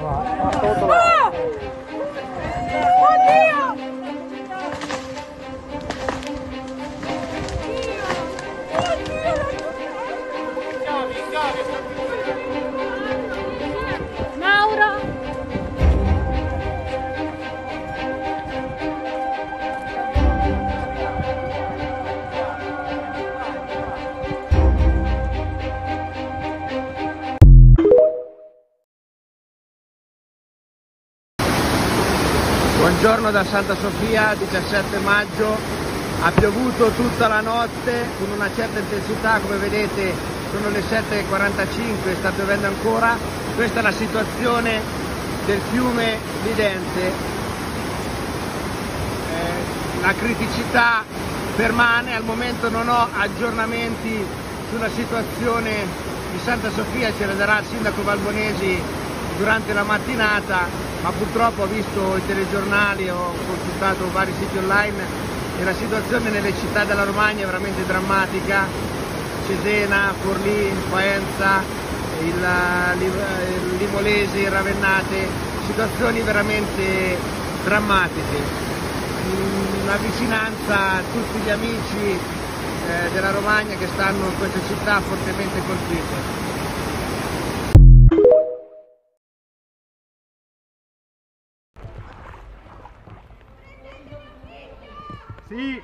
Buongiorno da Santa Sofia, 17 maggio, ha piovuto tutta la notte con una certa intensità, come vedete sono le 7:45, sta piovendo ancora. Questa è la situazione del fiume Lidente, la criticità permane, al momento non ho aggiornamenti sulla situazione di Santa Sofia, ce ne darà il sindaco Balbonesi durante la mattinata, ma purtroppo ho visto i telegiornali, ho consultato vari siti online e la situazione nelle città della Romagna è veramente drammatica. Cesena, Forlì, Faenza, il Limolese, il Ravennate, situazioni veramente drammatiche. Una vicinanza a tutti gli amici della Romagna che stanno in queste città fortemente colpite. Sì.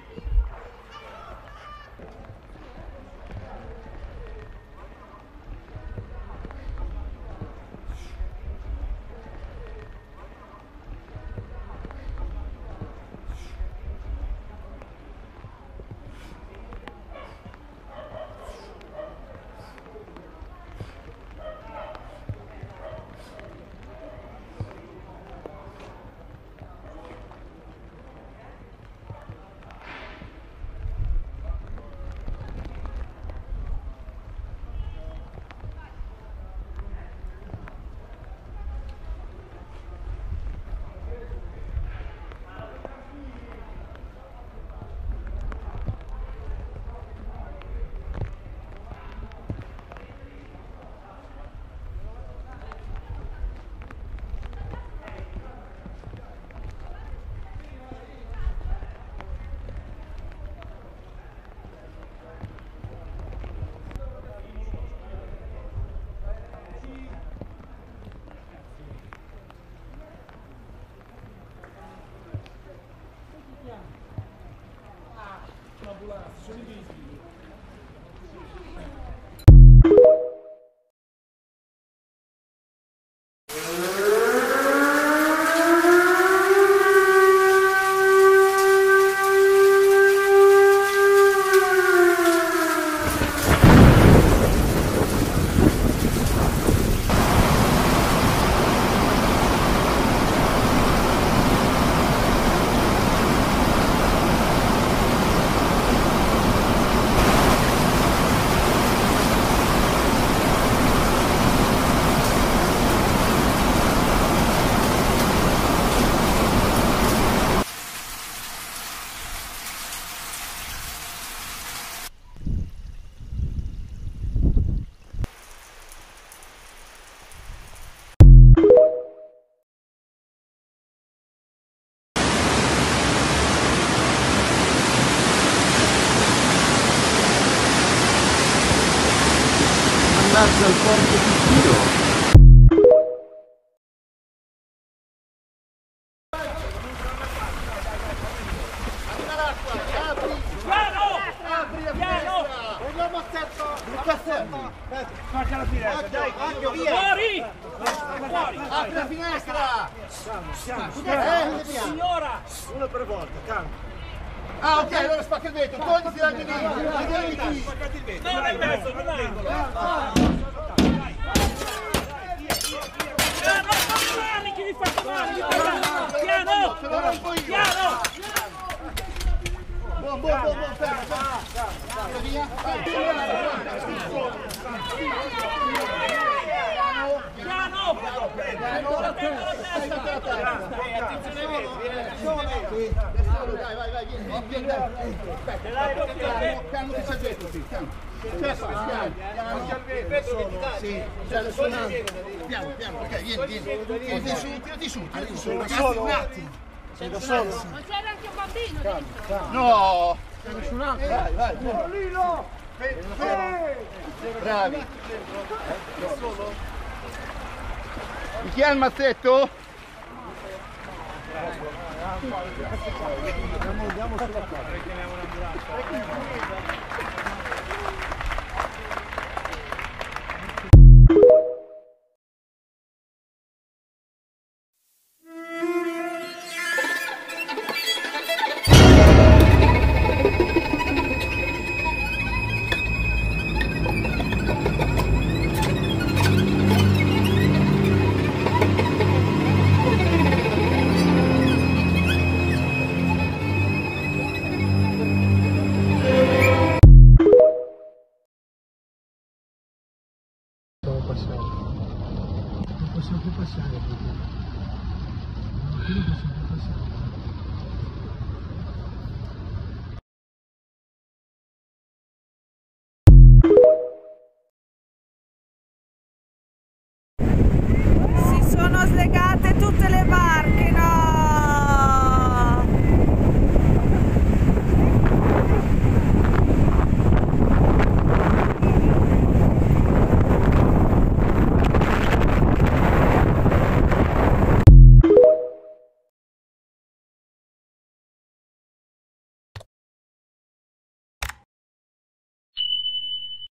Sono i vigili. Andate al porto di Tiro. Faccia la finestra, dai, fuori! Apri la finestra! Signora! Uno per volta, calma. Ah, ok, allora spacca il vetro, togliti dal lì. Spaccate il vetro. Non è mezzo, non è che mi fate male! Piano! Piano! Buon, ferma. Via. Piano! Dai, vai, vieni. Piano che c'è dietro, sì. Certo, piano. Sì, c'è nessun altro. Piano, piano, ok, vieni. Tirati su. Ragazzi, un attimo. Sei da solo? Ma c'era anche un bambino dentro. No! C'è nessun altro. Vai. Bravi. Di chi ha il mazzetto? Andiamo sulla